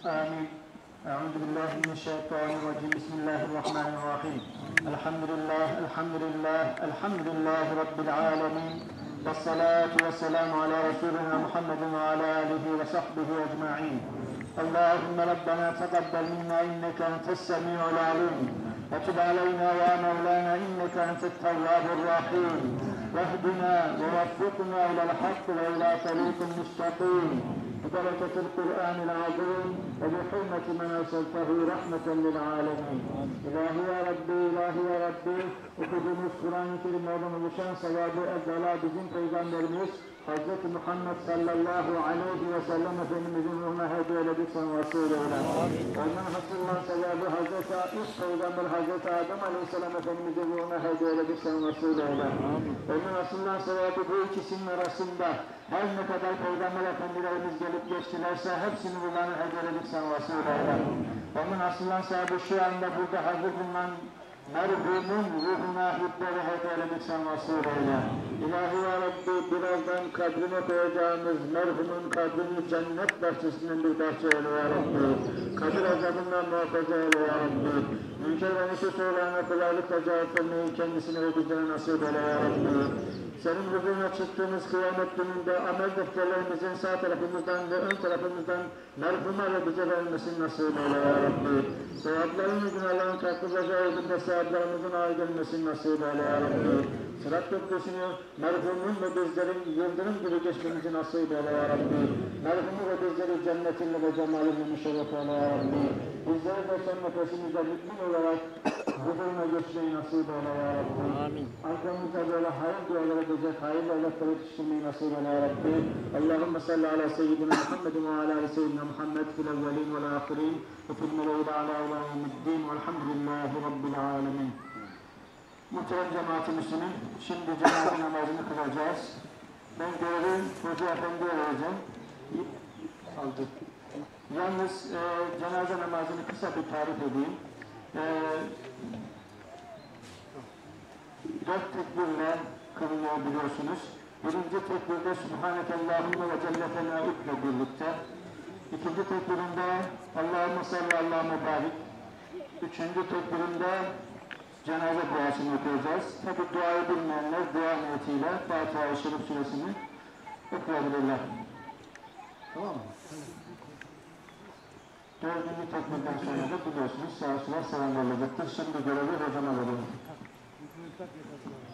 آمين. أعوذ بالله من الشيطان الرجيم. بسم الله الرحمن الرحيم. الحمد لله الحمد لله الحمد لله رب العالمين، والصلاة والسلام على رسولنا محمد وعلى آله وصحبه أجمعين. اللهم ربنا تقبل منا إنك أنت السميع العليم، وتب علينا يا مولانا إنك أنت التواب الرحيم، واهدنا ووفقنا إلى الحق وإلى طريق مستقيم ببركة القرآن العظيم وبحرمة من أرسلته رحمة للعالمين. İlahi ya Rabbi, ilahi ya Rabbi, okuduğumuz Kur'an-ı Kerim'lerden oluşan sevabı evvela bizim Peygamberimiz Hz. Muhammed sallallahu aleyhi ve sellem Efendimizin ruhuna hediye eyledik, sen vasıl eyle. Ondan hasılan sevabı Hz. İlk Peygamber Hz. Adem aleyhisselam Efendimizin ruhuna hediye eyledik, sen vasıl eyle. Ondan hasılan sevabı bu ikisinin arasında her ne kadar Peygamber Efendilerimiz gelip geçtilerse hepsini ruhlarına hediye eyledik, sen vasıl eyle. Onun asılan sahibi şu anda burada hazır bulunan merhumun ruhuna hüddeleri hediye eyledik, sen vasıl eyle. İlahi ya Rabbi, birazdan kabrine koyacağımız merhumun kabrini cennet bahçesinden bir bahçe eyle ya Rabbi. Kabir azabından muhafaza eyle ya Rabbi. Münker ve nefis sorularına kolaylıkla cevap vermeyi kendisine ve bizlere nasip eyle ya Rabbi. Senin huzuruna çıktığımız kıyamet gününde amel defterlerimizin sağ tarafımızdan ve ön tarafımızdan merhuma ve bize verilmesini nasip eyle ya Rabbi. Sevapların ve günahların kalkılacağı olduğunda sevaplarımızın ağır gelmesini nasip eyle ya Rabbi. Sırat köprüsünü merhumun ve bizlerin yıldırım gibi geçmemizi nasip eyle ya Rabbi. Merhumu ve bizleri cennetinle ve cemalinle müşerref eyle ya Rabbi. Bizleri de son nefesimizde mümin olarak huzuruna geçmeyi nasip eyle ya Rabbi. Amin. Arkamızda böyle hayır dualar edecek, hayırlı evlatları yetiştirmeyi nasip eyle ya Rabbi. Allahümme salli ala seyyidina Muhammedin ve ala seyyidina Muhammed fil evvelin vel ahirin ve fil meleğil ala ilâhimuddin velhamdülillahi rabbil alemin. Muhterem cemaat-i Müslümin, şimdi cenaze namazını kılacağız. Ben görevi Hoca Efendi'ye vereceğim. Aldık. Yalnız cenaze namazını kısa bir tarif edeyim. 4 tekbirle kılınıyor biliyorsunuz. Birinci tekbirde Subhanekallahümme ve Celle Fenâ'ükle birlikte. İkinci tekbirinde Allahümme salli Allah'a mübarek. Üçüncü tekbirinde cenaze duasını okuyacağız. Tabi duayı bilmeyenler dua niyetiyle Fatiha-i Şerif suresini okuyabilirler. Tamam mı? Dördüncü tekbirden sonra da biliyorsunuz sağa sola selam verilecektir. Şimdi görevi hocama veriyorum.